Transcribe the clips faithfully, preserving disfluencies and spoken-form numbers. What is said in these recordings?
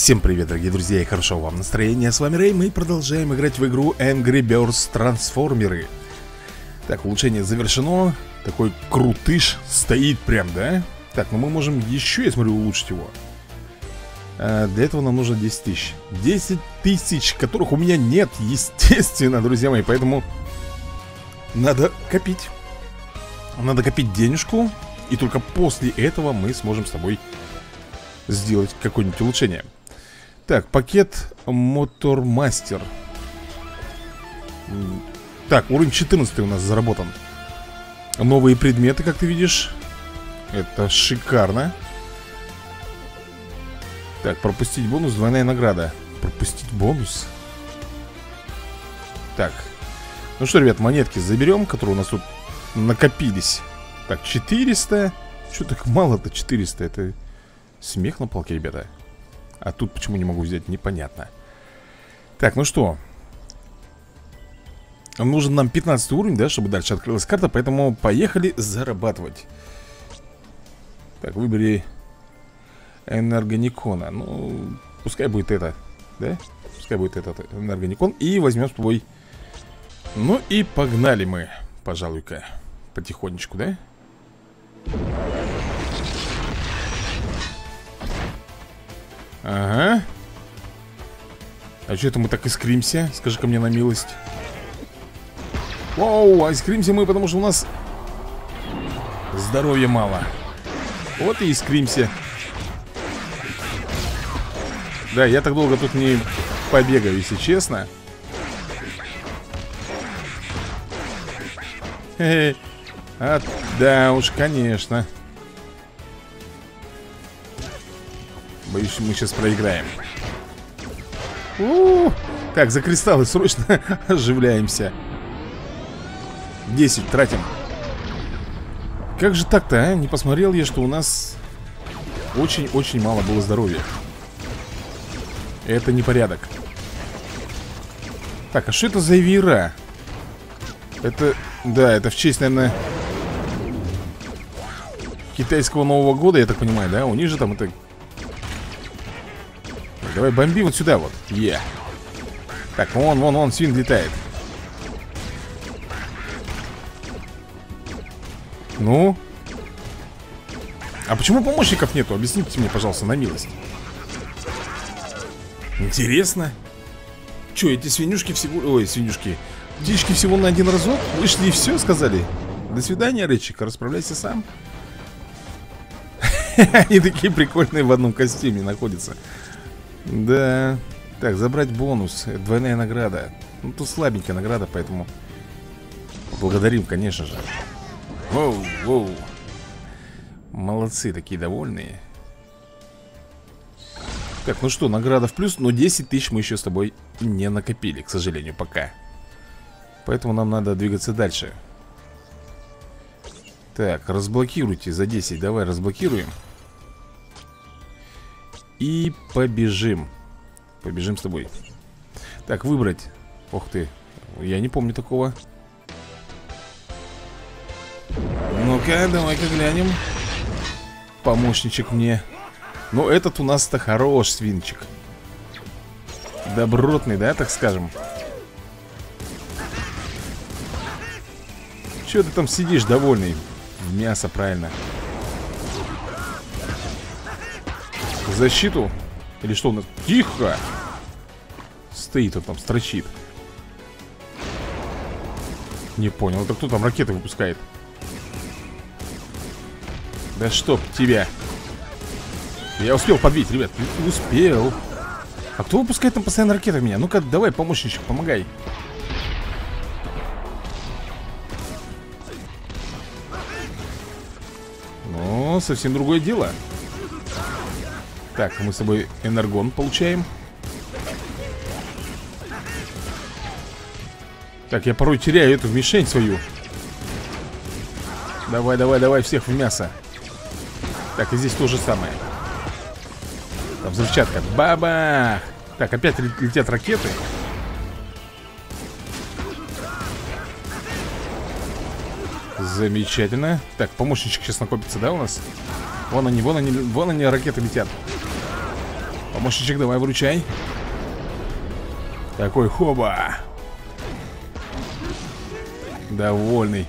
Всем привет, дорогие друзья, и хорошего вам настроения. С вами Рэй, мы продолжаем играть в игру Angry Birds Трансформеры. Так, улучшение завершено. Такой крутыш стоит прям, да? Так, ну мы можем еще, я смотрю, улучшить его. а, Для этого нам нужно десять тысяч. десять тысяч, которых у меня нет, естественно, друзья мои. Поэтому надо копить. Надо копить денежку. И только после этого мы сможем с тобой сделать какое-нибудь улучшение. Так, пакет Мотормастер. Так, уровень четырнадцатый у нас заработан. Новые предметы, как ты видишь. Это шикарно. Так, пропустить бонус, двойная награда. Пропустить бонус. Так, ну что, ребят, монетки заберем, которые у нас тут накопились. Так, четыреста. Что так мало-то, четыреста? Это смех на палке, ребята. А тут почему не могу взять, непонятно. Так, ну что, нужен нам пятнадцатый уровень, да, чтобы дальше открылась карта. Поэтому поехали зарабатывать. Так, выбери Энергоникона. Ну, пускай будет это, да? Пускай будет этот Энергоникон. И возьмем с тобой. Ну и погнали мы, пожалуй-ка, потихонечку, да? Ага. А что это мы так искримся? Скажи-ка мне на милость. Воу, а искримся мы, потому что у нас здоровья мало. Вот и искримся. Да, я так долго тут не побегаю, если честно. Хе-хе. А, да уж, конечно. Боюсь, мы сейчас проиграем. У-у-у. Так, за кристаллы срочно оживляемся. десять тратим. Как же так-то, а? Не посмотрел я, что у нас очень-очень мало было здоровья. Это непорядок. Так, а что это за веера? Это, да, это в честь, наверное, китайского Нового года, я так понимаю, да? У них же там это... Давай бомби вот сюда вот. Е. Так, вон, вон, вон, свин летает. Ну? А почему помощников нету? Объясните мне, пожалуйста, на милость. Интересно. Че, эти свинюшки всего... Ой, свинюшки. Птички всего на один разок вышли и все, сказали. До свидания, Рычик, расправляйся сам. Они такие прикольные в одном костюме находятся. Да. Так, забрать бонус. Двойная награда. Ну, тут слабенькая награда, поэтому благодарим, конечно же. Воу, воу. Молодцы, такие довольные. Так, ну что, награда в плюс. Но десять тысяч мы еще с тобой не накопили, к сожалению, пока. Поэтому нам надо двигаться дальше. Так, разблокируйте за десять. Давай разблокируем. И побежим. Побежим с тобой. Так, выбрать. Ох ты, я не помню такого. Ну-ка, давай-ка глянем. Помощничек мне. Ну, этот у нас-то хорош свинчик. Добротный, да, так скажем. Чего ты там сидишь довольный? В мясо, правильно. Защиту? Или что у нас? Тихо! Стоит он там, строчит. Не понял, это кто там ракеты выпускает? Да чтоб тебя. Я успел подбить, ребят, успел. А кто выпускает там постоянно ракеты в меня? Ну-ка, давай, помощничек, помогай. Ну, совсем другое дело. Так, мы с тобой энергон получаем. Так, я порой теряю эту мишень свою. Давай, давай, давай, всех в мясо. Так, и здесь то же самое. Там взрывчатка. Бабах! Так, опять летят ракеты. Замечательно. Так, помощничек сейчас накопится, да, у нас? Вон они, вон они, вон они, ракеты летят. Помощничек, давай, выручай. Такой, хоба. Довольный.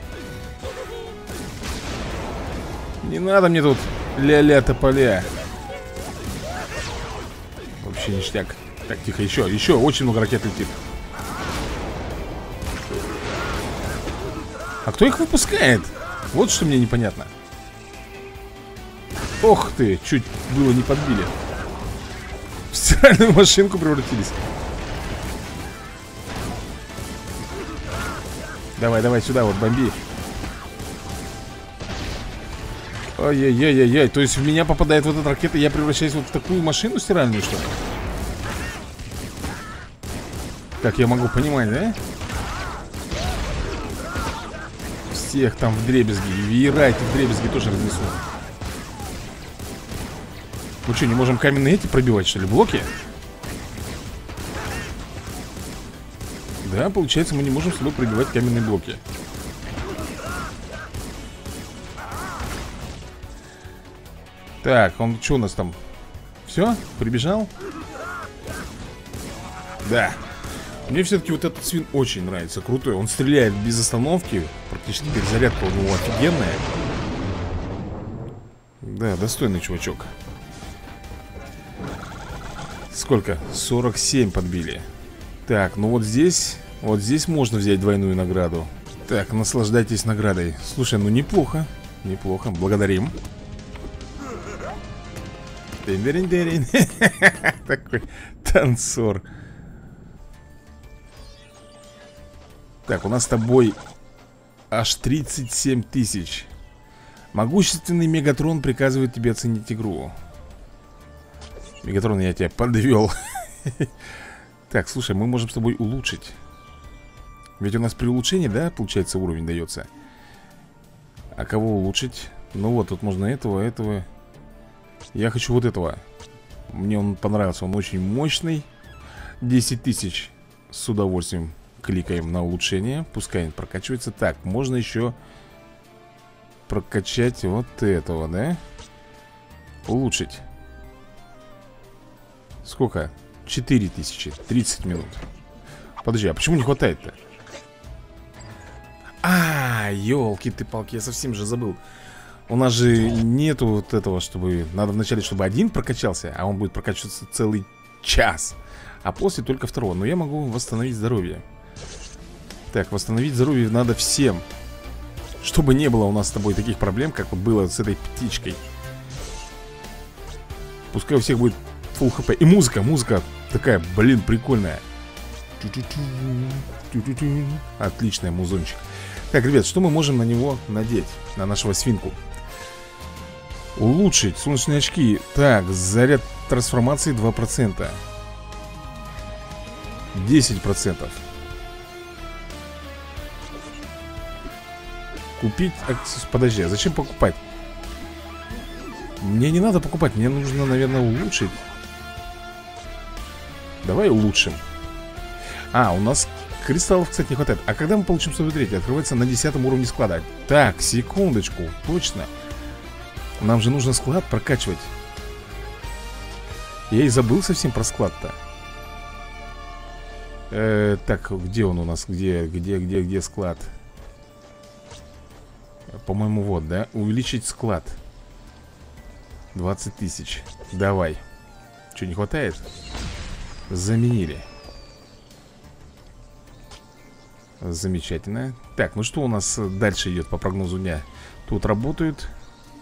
Не надо мне тут ля-ля тополя. Вообще ништяк. Так, тихо, еще, еще очень много ракет летит. А кто их выпускает? Вот что мне непонятно. Ох ты, чуть было не подбили. В стиральную машинку превратились. Давай, давай сюда, вот бомби. Ой-ой-ой-ой-ой. То есть в меня попадает вот эта ракета, и я превращаюсь вот в такую машину стиральную, что ли? Как я могу понимать, да? Всех там вдребезги. И веерайте вдребезги тоже разнесу. Мы что, не можем каменные эти пробивать, что ли, блоки? Да, получается, мы не можем с тобой пробивать каменные блоки. Так, он что у нас там? Все? Прибежал? Да. Мне все-таки вот этот свин очень нравится. Крутой. Он стреляет без остановки. Практически перезарядка у него офигенная. Да, достойный чувачок. Сколько? сорок семь подбили. Так, ну вот здесь. Вот здесь можно взять двойную награду. Так, наслаждайтесь наградой. Слушай, ну неплохо. Неплохо, благодарим. Такой танцор. Так, у нас с тобой аж тридцать семь тысяч. Могущественный Мегатрон приказывает тебе оценить игру. Мегатрон, я тебя подвел. Так, слушай, мы можем с тобой улучшить. Ведь у нас при улучшении, да, получается, уровень дается. А кого улучшить? Ну вот, тут можно этого, этого. Я хочу вот этого. Мне он понравился, он очень мощный. десять тысяч. С удовольствием кликаем на улучшение. Пускай прокачивается. Так, можно еще прокачать вот этого, да? Улучшить. Сколько? четыре тысячи. тридцать минут. Подожди, а почему не хватает-то? А, елки ты палки, я совсем же забыл. У нас же нету вот этого, чтобы... Надо вначале, чтобы один прокачался, а он будет прокачиваться целый час. А после только второго. Но я могу восстановить здоровье. Так, восстановить здоровье надо всем. Чтобы не было у нас с тобой таких проблем, как вот было с этой птичкой. Пускай у всех будет фулл хп. И музыка, музыка такая, блин, прикольная. Отличная музончик. Так, ребят, что мы можем на него надеть? На нашего свинку. Улучшить солнечные очки. Так, заряд трансформации два процента. десять процентов. Купить... Подожди, а зачем покупать? Мне не надо покупать. Мне нужно, наверное, улучшить. Давай улучшим. А, у нас кристаллов, кстати, не хватает. А когда мы получим сто три? Открывается на десятом уровне склада. Так, секундочку, точно. Нам же нужно склад прокачивать. Я и забыл совсем про склад-то. э, Так, где он у нас? Где, где, где, где склад? По-моему, вот, да? Увеличить склад двадцать тысяч. Давай. Что, не хватает? Заменили. Замечательно. Так, ну что у нас дальше идет по прогнозу дня? Тут работают.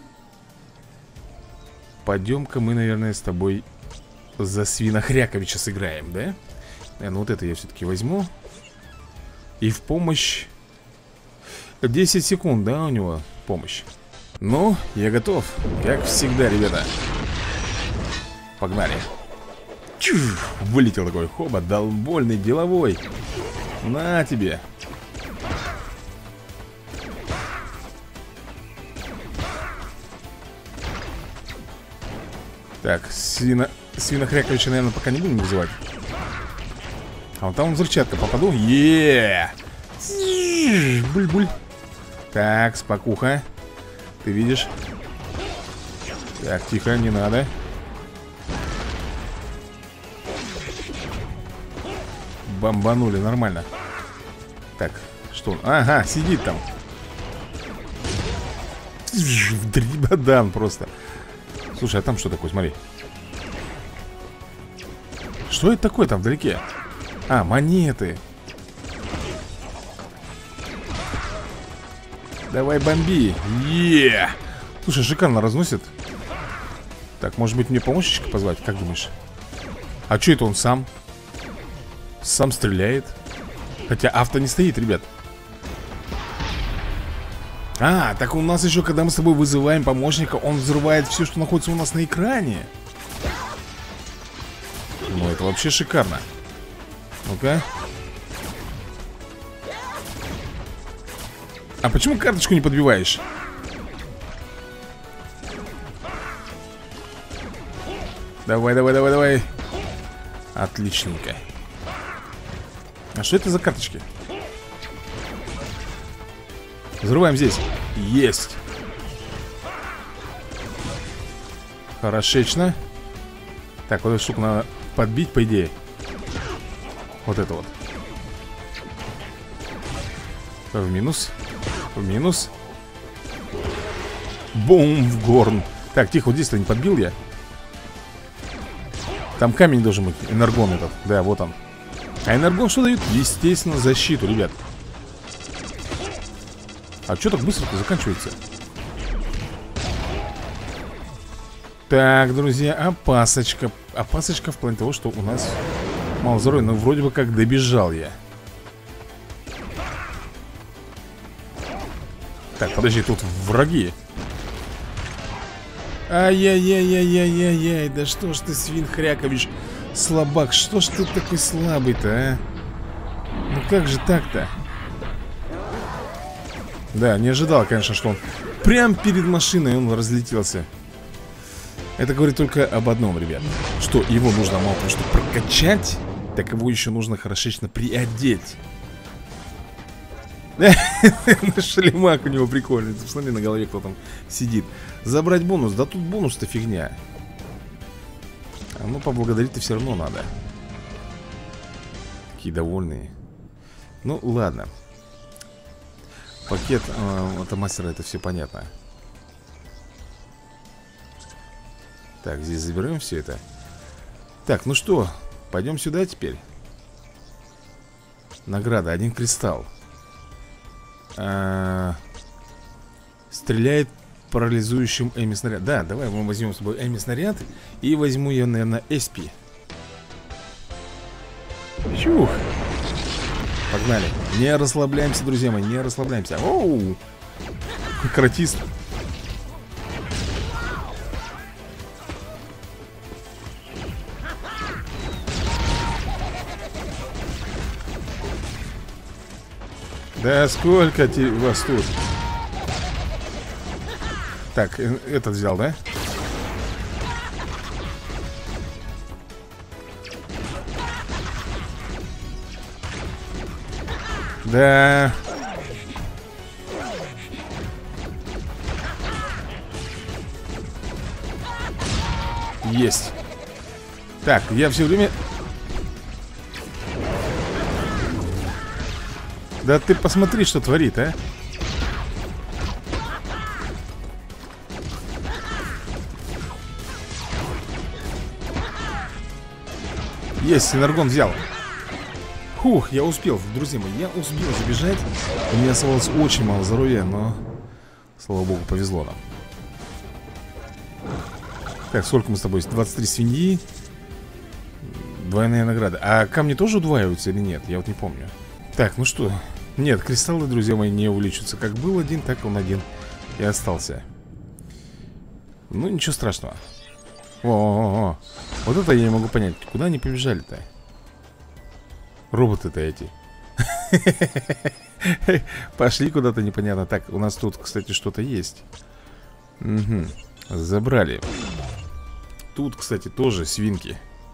Пойдем-ка мы, наверное, с тобой за Свинохряковича сыграем, да? Наверное, вот это я все-таки возьму. И в помощь десять секунд, да, у него помощь. Ну, я готов. Как всегда, ребята. Погнали. Чух, вылетел такой, хоба, долбольный, деловой. На тебе. Так, свино... Свинохряковича, наверное, пока не будем вызывать. А вот там взрывчатка, попаду. Еее! Буль-буль. Так, спокуха. Ты видишь? Так, тихо, не надо. Бомбанули, нормально. Так, что он? Ага, сидит там. Дрибадан просто. Слушай, а там что такое? Смотри. Что это такое там вдалеке? А, монеты. Давай бомби. Е-е-е. Слушай, шикарно разносит. Так, может быть мне помощничка позвать? Как думаешь? А что это он сам? Сам стреляет. Хотя авто не стоит, ребят. А, так у нас еще, когда мы с тобой вызываем помощника, он взрывает все, что находится у нас на экране. Ну, это вообще шикарно. Ну-ка. А почему карточку не подбиваешь? Давай, давай, давай, давай. Отличненько. А что это за карточки? Взрываем здесь. Есть. Хорошечно. Так, вот эту штуку надо подбить, по идее. Вот это вот. В минус. В минус. Бум, в горн. Так, тихо, вот здесь-то не подбил я. Там камень должен быть, энергон этот. Да, вот он. А энергон что дает? Естественно, защиту, ребят. А что так быстро-то заканчивается? Так, друзья, опасочка. Опасочка в плане того, что у нас мало здоровья. Но вроде бы как добежал я. Так, подожди, тут враги. Ай-яй-яй-яй-яй-яй-яй. Да что ж ты, Свин Хрякович, слабак, что ж ты такой слабый-то, а? Ну как же так-то? Да, не ожидал, конечно, что он прям перед машиной он разлетелся. Это говорит только об одном, ребят. Что его нужно мало того, что прокачать, так его еще нужно хорошечно приодеть. Шлемак у него прикольный. Посмотри, на голове кто там сидит. Забрать бонус, да тут бонус-то фигня. А ну поблагодарить-то все равно надо. Такие довольные. Ну ладно. Пакет э, от мастера, это все понятно. Так, здесь заберем все это. Так, ну что, пойдем сюда теперь. Награда, один кристалл. а, Стреляет парализующим Эми снаряд. Да, давай мы возьмем с собой Эми снаряд. И возьму я, наверное, Эспи. Чух. Погнали. Не расслабляемся, друзья мои, не расслабляемся. Оу! Каратист. Да сколько вас тут? Так, этот взял, да? Да. Есть. Так, я все время... Да ты посмотри, что творит, а. Есть, синергон взял. Фух, я успел, друзья мои, я успел забежать. У меня оставалось очень мало здоровья, но, слава богу, повезло нам. Так, сколько мы с тобой? двадцать три свиньи. Двойная награда. А камни тоже удваиваются или нет? Я вот не помню. Так, ну что? Нет, кристаллы, друзья мои, не увеличатся. Как был один, так он один и остался. Ну, ничего страшного. О-о-о. Вот это я не могу понять. Куда они побежали-то? Роботы-то эти. Пошли куда-то непонятно. Так, у нас тут, кстати, что-то есть. Угу. Забрали. Тут, кстати, тоже свинки.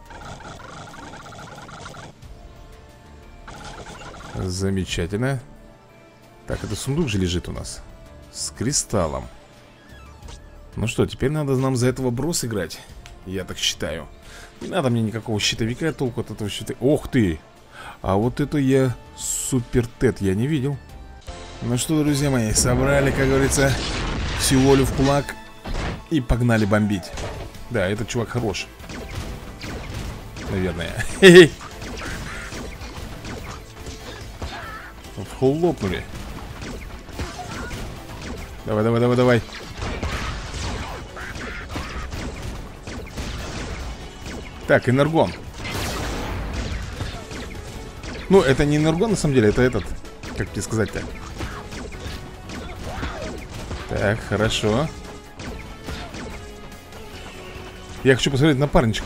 Замечательно. Так, это сундук же лежит у нас с кристаллом. Ну что, теперь надо нам за этого брос играть. Я так считаю. Не надо мне никакого щитовика, толку от этого щита. Ох ты! А вот это я супер тет я не видел. Ну что, друзья мои, собрали, как говорится, всю волю в кулак и погнали бомбить. Да, этот чувак хорош. Наверное. Хе-хе. Хлопнули. Давай, давай, давай, давай. Так, энергон. Ну, это не энергон, на самом деле, это этот. Как тебе сказать-то? Так, хорошо. Я хочу посмотреть напарничка.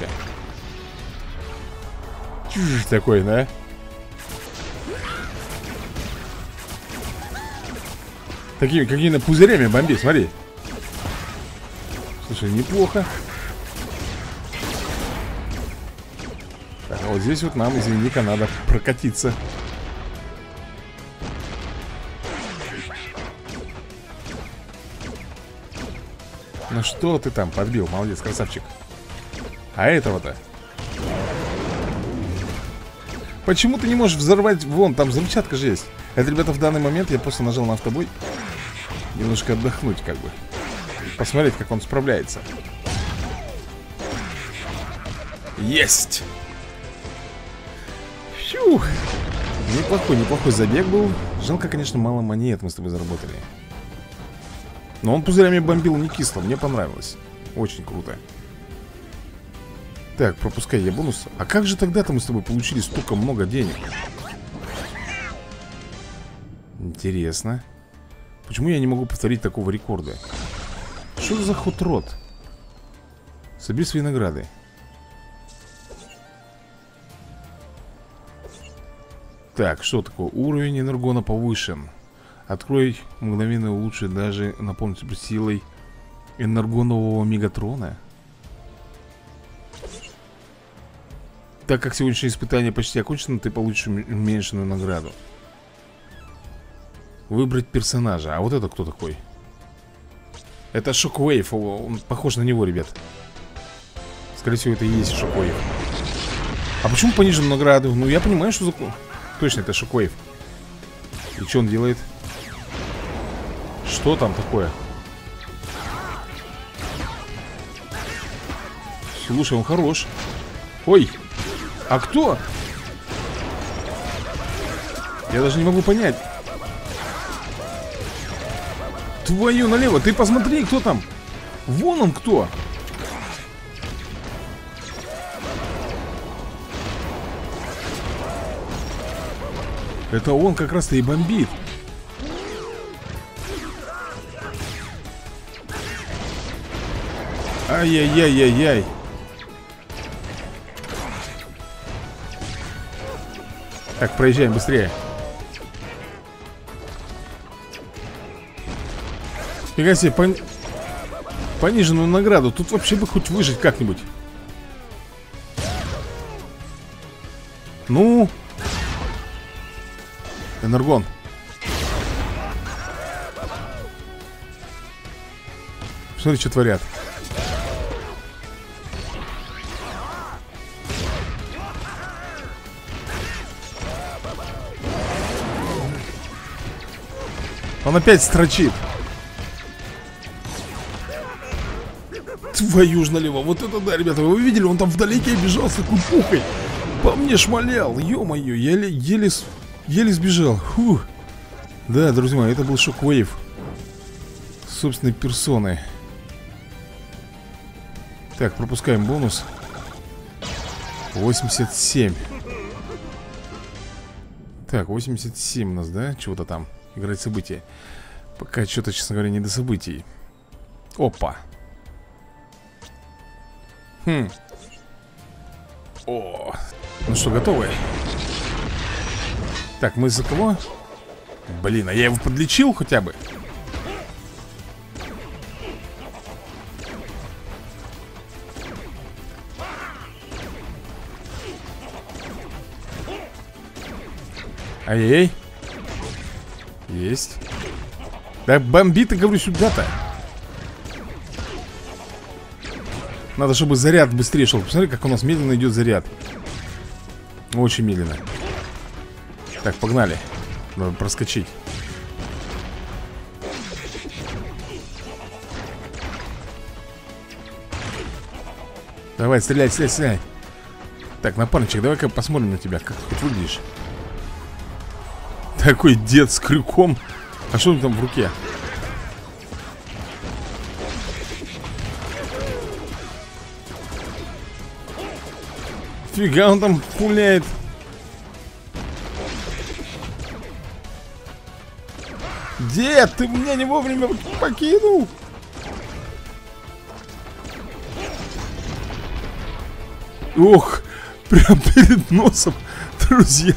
Чуж такой, да? Такими, какими-то пузырями бомби, смотри. Слушай, неплохо. Так, а вот здесь вот нам, извини-ка, надо прокатиться. Ну что ты там подбил, молодец, красавчик. А этого-то? Почему ты не можешь взорвать? Вон, там взрывчатка же есть. Это, ребята, в данный момент я просто нажал на автобой. Немножко отдохнуть, как бы. Посмотреть, как он справляется. Есть! Фью! Неплохой, неплохой забег был. Жалко, конечно, мало монет мы с тобой заработали. Но он пузырями бомбил не кисло, мне понравилось. Очень круто. Так, пропускай я бонус. А как же тогда-то мы с тобой получили столько много денег? Интересно. Почему я не могу повторить такого рекорда? Что за хот-рот? Собери свои награды. Так, что такое? Уровень энергона повышен. Открой мгновенно улучшить даже наполнить силой энергонового мегатрона. Так как сегодняшнее испытание почти окончено, ты получишь уменьшенную награду. Выбрать персонажа. А вот это кто такой? Это Шоквейв. Он похож на него, ребят. Скорее всего, это и есть Шоквейв. А почему понижена награду? Ну, я понимаю, что за... Точно, это Шоквейв. И что он делает? Что там такое? Слушай, он хорош. Ой, а кто? Я даже не могу понять. Твою налево, ты посмотри, кто там. Вон он кто. Это он как раз-то и бомбит. Ай-яй-яй-яй-яй. Так, проезжаем быстрее. Фига себе, пон... пониженную награду. Тут вообще бы хоть выжить как-нибудь. Ну. Энергон. Смотри, что творят. Он опять строчит. Твою ж налево. Вот это да, ребята. Вы видели, он там вдалеке бежал с такой пухой. По мне шмалял. Ё-моё, еле, еле, еле сбежал. Фух. Да, друзья мои, это был Шоквейв собственной персоной. Так, пропускаем бонус. восемьдесят семь. Так, восемьдесят семь у нас, да? Чего-то там. Играть события. Пока что-то, честно говоря, не до событий. Опа. Хм. О. Ну что, готовы? Так, мы за кого? Блин, а я его подлечил хотя бы? Ай-яй-яй. Есть. Да бомбит, я говорю, сюда-то. Надо, чтобы заряд быстрее шел. Посмотри, как у нас медленно идет заряд. Очень медленно. Так, погнали. Надо проскочить. Давай, стреляй, стреляй, стреляй. Так, напарничек, давай-ка посмотрим на тебя. Как ты хоть выглядишь? Такой дед с крюком. А что у него там в руке? Фига он там пуляет. Дед, ты меня не вовремя покинул. Ох, прям перед носом, друзья.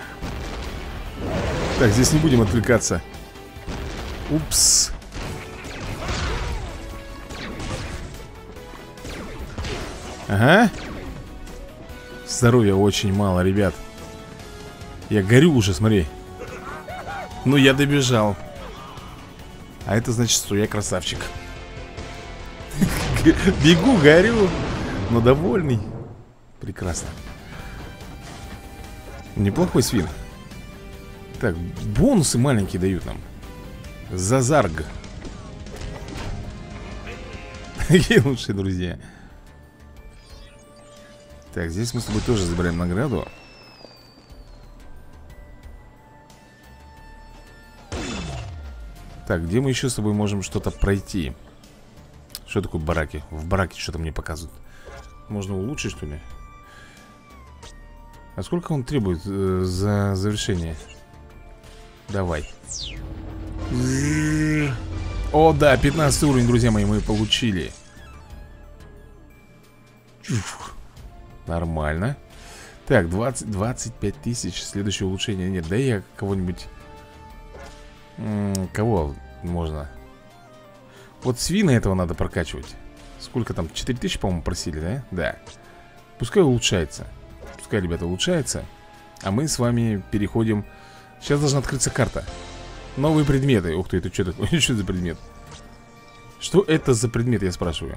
Так, здесь не будем отвлекаться. Упс. Ага. Здоровья очень мало, ребят. Я горю уже, смотри. Ну, я добежал. А это значит, что я красавчик. Бегу, горю, но довольный. Прекрасно. Неплохой свин. Так, бонусы маленькие дают нам. Зазарг. Какие лучшие друзья. Так, здесь мы с тобой тоже забираем награду. Так, где мы еще с тобой можем что-то пройти? Что такое бараки? В бараке что-то мне показывают. Можно улучшить, что ли? А сколько он требует э, за завершение? Давай. О, да, пятнадцатый уровень, друзья мои, мы получили. Нормально. Так, двадцать, двадцать пять тысяч. Следующее улучшение. Нет, да я кого-нибудь... Кого можно? Вот свина этого надо прокачивать. Сколько там? четыре тысячи, по-моему, просили, да? Да. Пускай улучшается. Пускай, ребята, улучшается. А мы с вами переходим. Сейчас должна открыться карта. Новые предметы. Ух ты, это что такое? Что за предмет? Что это за предмет, я спрашиваю?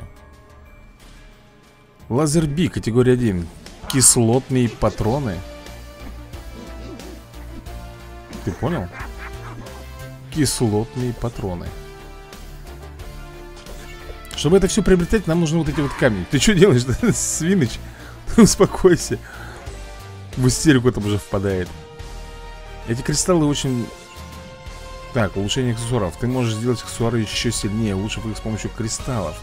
Лазерби, категория один. Кислотные патроны. Ты понял? Кислотные патроны. Чтобы это все приобретать, нам нужны вот эти вот камни. Ты что делаешь, свиныч? Успокойся. В истерику там уже впадает. Эти кристаллы очень... Так, улучшение аксессуаров. Ты можешь сделать аксессуары еще сильнее, улучшив их с помощью кристаллов.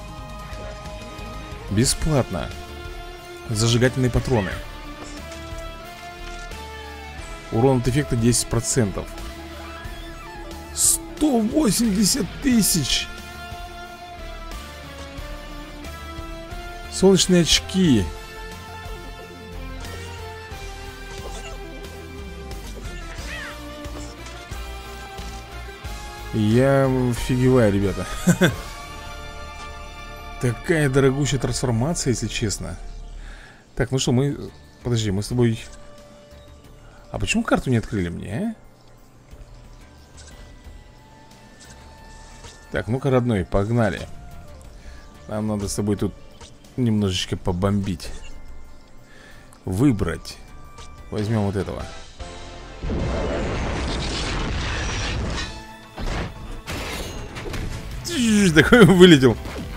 Бесплатно. Зажигательные патроны. Урон от эффекта десять процентов. сто восемьдесят тысяч. Солнечные очки. Я офигеваю, ребята. Такая дорогущая трансформация, если честно. Так, ну что, мы... Подожди, мы с тобой... А почему карту не открыли мне, а? Так, ну-ка, родной, погнали. Нам надо с тобой тут немножечко побомбить. Выбрать. Возьмем вот этого. Такой вылетел.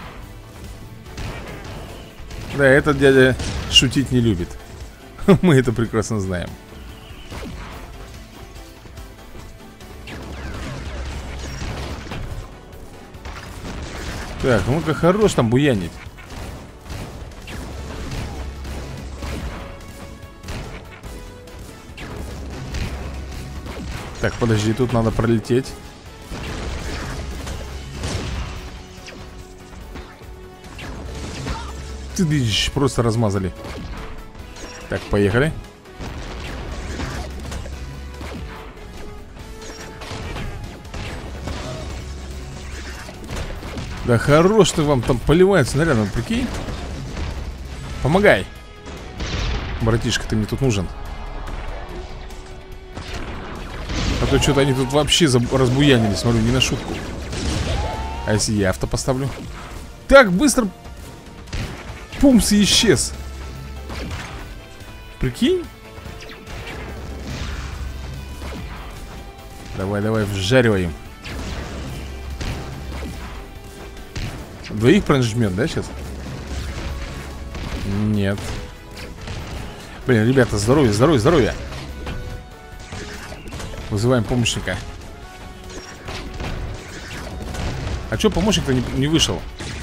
Да, этот дядя шутить не любит. Мы это прекрасно знаем. Так, ну-ка, хорош там буянить. Так, подожди, тут надо пролететь. Ты видишь, просто размазали. Так, поехали. Да хорош ты вам там поливает снарядом, прикинь. Помогай. Братишка, ты мне тут нужен. А то что-то они тут вообще разбуянили, смотрю, не на шутку. А если я авто поставлю? Так, быстро. Пумс и исчез. Прикинь. Давай, давай, вжариваем. Двоих прожмет, да, сейчас? Нет. Блин, ребята, здоровье, здоровье, здоровье. Вызываем помощника. А чё помощник-то не, не вышел?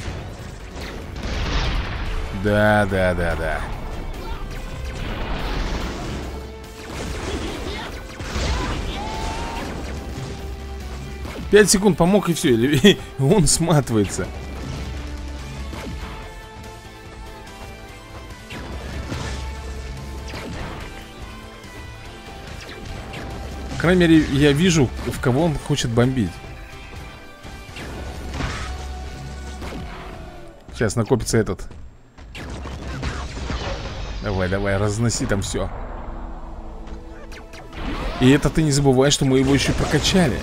Да, да, да, да. Пять секунд помог и все. Или он сматывается. По крайней мере, я вижу, в кого он хочет бомбить. Сейчас накопится этот. Давай, давай, разноси там все. И это ты не забывай, что мы его еще и прокачали.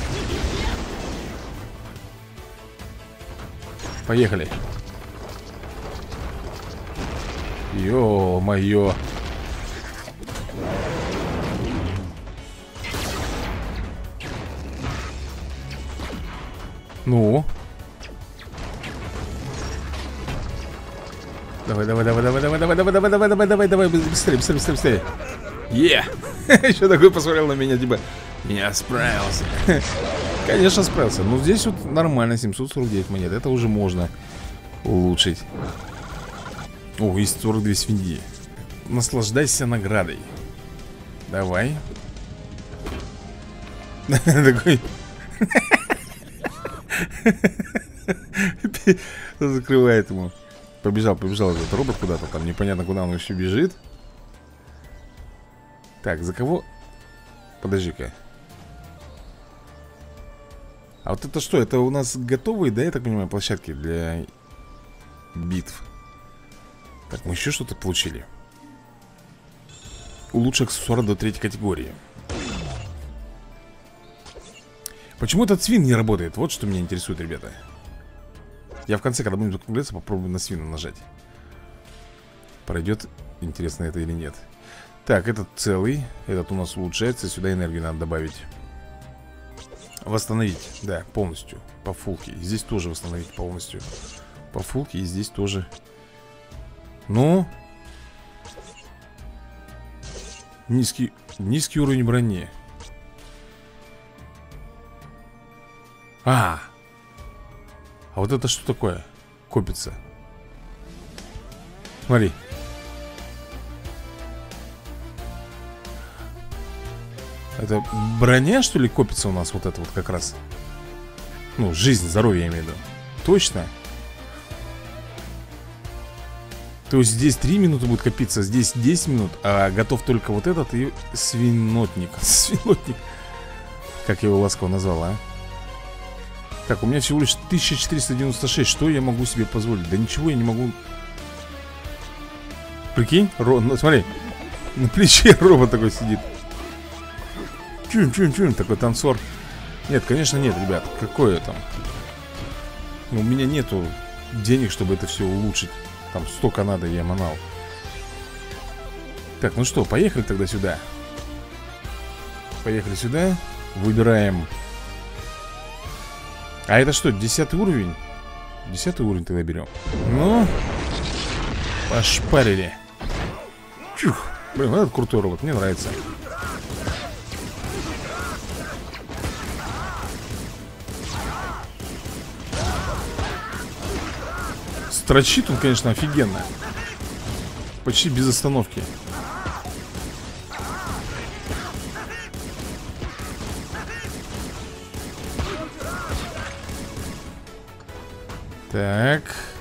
Поехали. Ё-моё. Ну. Давай, давай, давай, давай, давай, давай, давай, давай, давай, давай, давай, давай, быстрее, быстрее, быстрее, быстрее. Е! Еще такой посмотрел на меня, типа, я справился. Конечно, справился. Но здесь вот нормально, семьсот сорок девять монет. Это уже можно улучшить. О, есть сорок две свиньи. Наслаждайся наградой. Давай. Такой. Закрывает ему. Побежал, побежал этот робот куда-то там. Непонятно, куда он еще бежит. Так, за кого? Подожди-ка. А вот это что? Это у нас готовые, да, я так понимаю, площадки для битв. Так, мы еще что-то получили. Улучши аксессуары до третьей категории. Почему этот свин не работает? Вот что меня интересует, ребята. Я в конце, когда будем закругляться, попробую на свина нажать. Пройдет, интересно это или нет. Так, этот целый. Этот у нас улучшается. Сюда энергию надо добавить. Восстановить, да, полностью. По фулке. Здесь тоже восстановить полностью. По фулке и здесь тоже. Ну. Низкий, низкий уровень брони. А, а вот это что такое? Копится. Смотри. Это броня, что ли, копится у нас? Вот это вот как раз. Ну, жизнь, здоровье, я имею в виду. Точно. То есть здесь три минуты будет копиться, здесь десять минут. А готов только вот этот и свинотник. Свинотник. Как я его ласково назвал, а? Так, у меня всего лишь тысяча четыреста девяносто шесть. Что я могу себе позволить? Да ничего я не могу. Прикинь, Ро... ну, смотри. На плече робот такой сидит. Чун-чун-чун, такой танцор. Нет, конечно нет, ребят. Какое там? У меня нету денег, чтобы это все улучшить. Там столько надо, я манал. Так, ну что, поехали тогда сюда. Поехали сюда. Выбираем. А это что, десятый уровень? Десятый уровень тогда берем. Ну, пошпарили. Чух. Блин, вот этот крутой робот, мне нравится. Строчит он, конечно, офигенно. Почти без остановки. Так.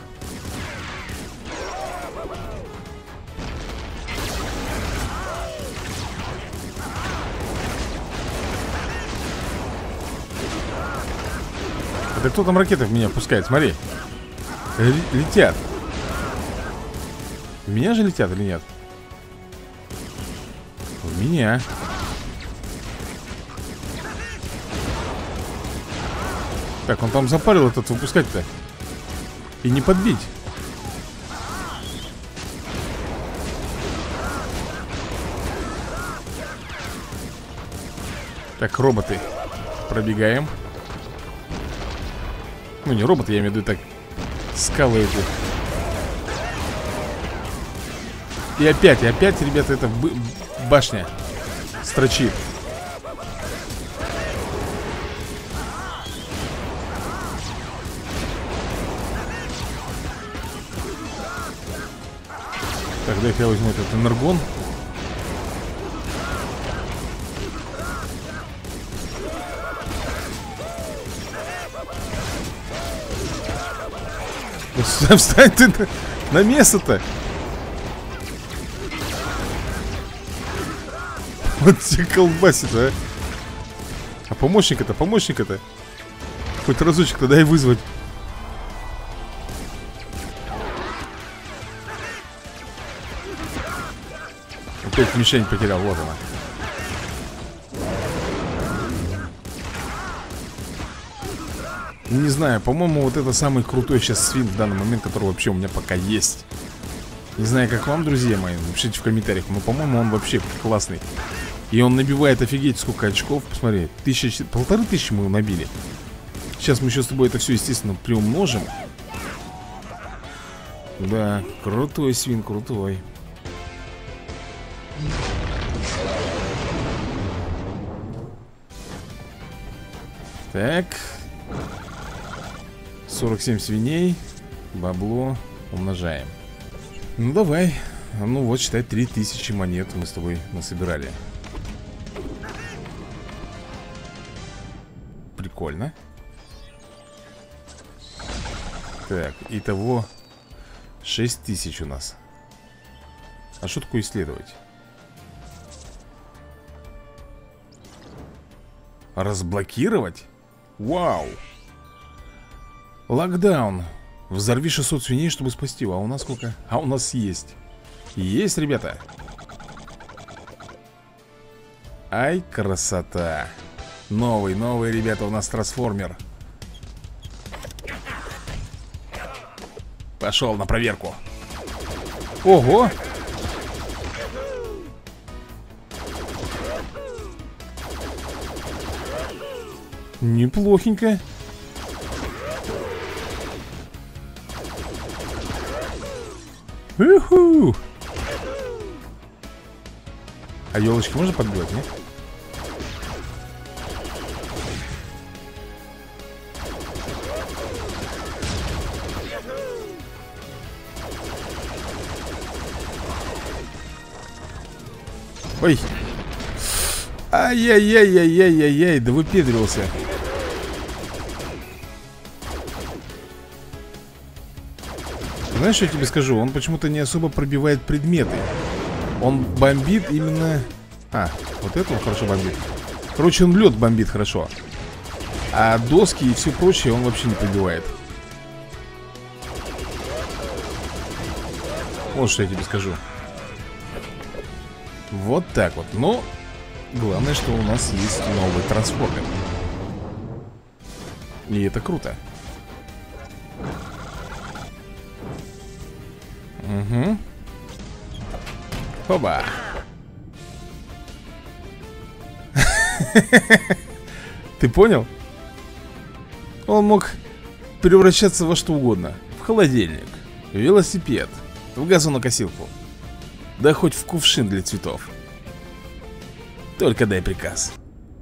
Это кто там ракеты в меня пускает? Смотри. Л- летят. В меня же летят или нет? В меня. Так, он там запарил этот выпускать-то. И не подбить. Так, роботы. Пробегаем. Ну, не робот, я имею в виду так. Скалы эти. И опять, и опять, ребята, это башня строчит. Так, дай-ка я возьму этот энергон. Встань ты на, на место-то. Вот тебе колбасит, а. А помощника-то, помощника-то хоть разочек-то дай вызвать. Опять мишень потерял, вот она. Не знаю, по-моему, вот это самый крутой сейчас свин в данный момент, который вообще у меня пока есть. Не знаю, как вам, друзья мои, напишите в комментариях. Но, по-моему, он вообще классный. И он набивает офигеть сколько очков. Посмотри, тысяча, полторы тысячи мы его набили. Сейчас мы еще с тобой это все, естественно, приумножим. Да, крутой свин, крутой. Так. сорок семь свиней. Бабло умножаем. Ну давай. Ну вот, считай, три тысячи монет мы с тобой насобирали. Прикольно. Так, итого шесть тысяч у нас. А что такое исследовать? Разблокировать? Вау! Локдаун. Взорви шестьсот свиней, чтобы спасти его. А у нас сколько? А у нас есть. Есть, ребята. Ай, красота. Новый, новый, ребята, у нас трансформер. Пошел на проверку. Ого! Неплохенько. Уху! А елочки можно подбивать, нет? Ой! Ай-яй-яй-яй-яй-яй-яй, да выпедрился. Знаешь, что я тебе скажу? Он почему-то не особо пробивает предметы. Он бомбит именно... А, вот это он хорошо бомбит. Короче, он лед бомбит хорошо. А доски и все прочее он вообще не пробивает. Вот что я тебе скажу. Вот так вот. Но главное, что у нас есть новый трансформер. И это круто. Угу. Оба. Ты понял? Он мог превращаться во что угодно. В холодильник, в велосипед, в газонокосилку. Да хоть в кувшин для цветов. Только дай приказ.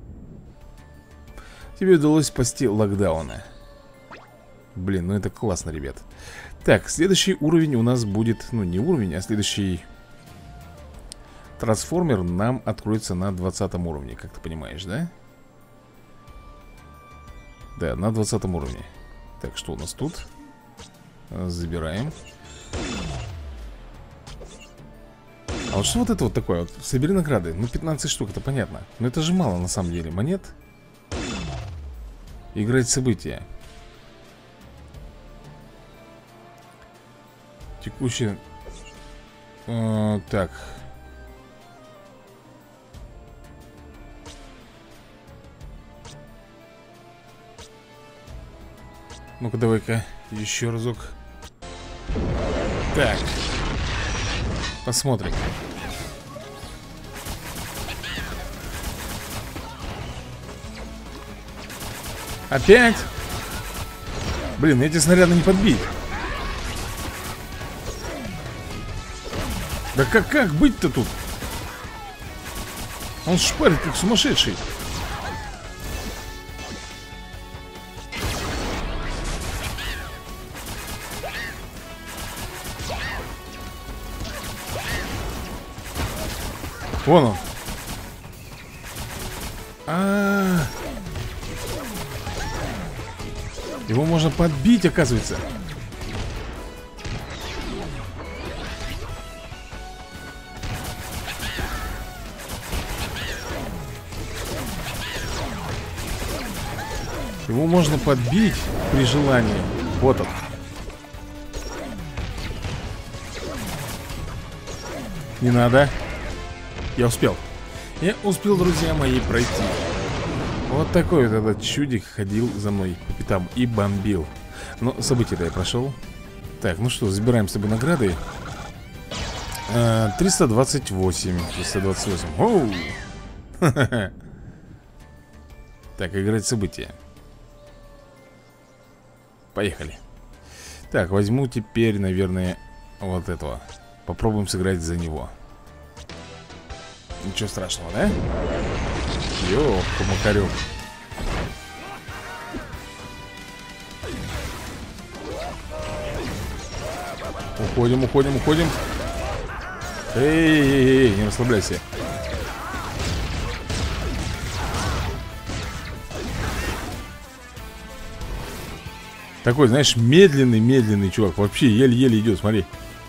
Тебе удалось спасти локдауна. Блин, ну это классно, ребят. Так, следующий уровень у нас будет... Ну, не уровень, а следующий трансформер нам откроется на двадцатом уровне. Как ты понимаешь, да? Да, на двадцатом уровне. Так, что у нас тут? Забираем. А вот что вот это вот такое? Вот, собери награды. Ну, пятнадцать штук, это понятно. Но это же мало, на самом деле, монет. Играть события. Текущие... Э, так. Ну-ка, давай-ка еще разок. Так. Посмотрим. Опять? Блин, эти снаряды не подбить. Да как, как быть-то тут? Он шпарит как сумасшедший. Вон он. А-а-а. Его можно подбить, оказывается. Его можно подбить при желании. Вот он. Не надо. Я успел. Я успел, друзья мои, пройти. Вот такой вот этот чудик ходил за мной по пятам и бомбил. Но событие-то я прошел. Так, ну что, забираем с тобой награды. а, триста двадцать восемь. триста двадцать восемь. Оу! Так, играть события. Поехали. Так, возьму теперь, наверное, вот этого. Попробуем сыграть за него. Ничего страшного, да? Йо, помакарю. Уходим, уходим, уходим. Эй-эй-эй, не расслабляйся. Такой, знаешь, медленный-медленный чувак. Вообще еле-еле идет, смотри.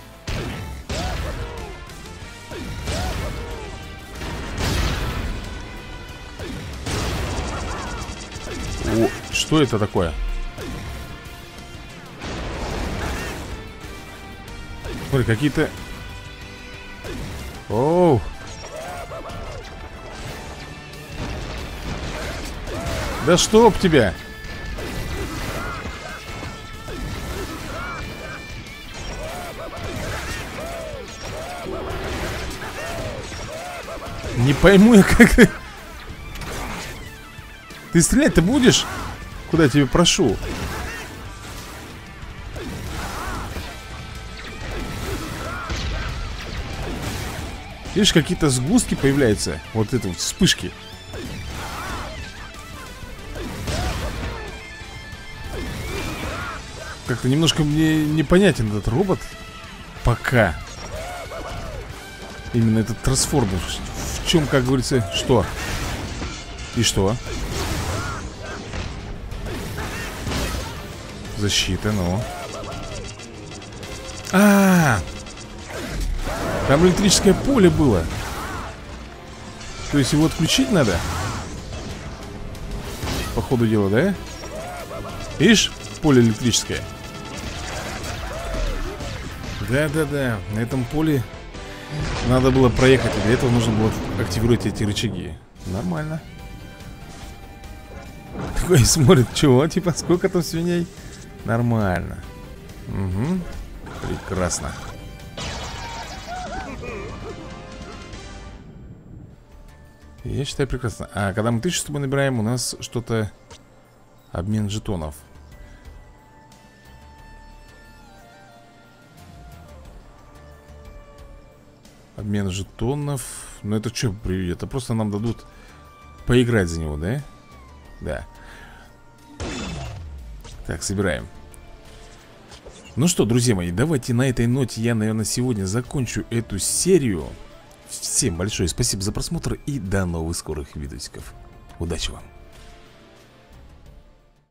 О, что это такое? Смотри, какие-то... Оу. Да чтоб тебя! Не пойму я, как ты... Ты стрелять-то будешь? Куда я тебе прошу? Видишь, какие-то сгустки появляются. Вот это вот вспышки. Как-то немножко мне непонятен этот робот. Пока. Именно этот трансформер. В чем, как говорится, что? И что? Защита, ну. А, -а, а Там электрическое поле было. То есть его отключить надо? По ходу дела, да? Видишь, поле электрическое. Да-да-да, на этом поле надо было проехать, и для этого нужно было активировать эти рычаги. Нормально. Такой смотрит, чего, типа, сколько там свиней? Нормально. Угу. Прекрасно. Я считаю, прекрасно. А когда мы тысячу с тобой набираем, у нас что-то... Обмен жетонов. Обмен жетонов. Ну это что приведет? Это просто нам дадут поиграть за него, да? Да. Так, собираем. Ну что, друзья мои, давайте на этой ноте я, наверное, сегодня закончу эту серию. Всем большое спасибо за просмотр и до новых скорых видосиков. Удачи вам!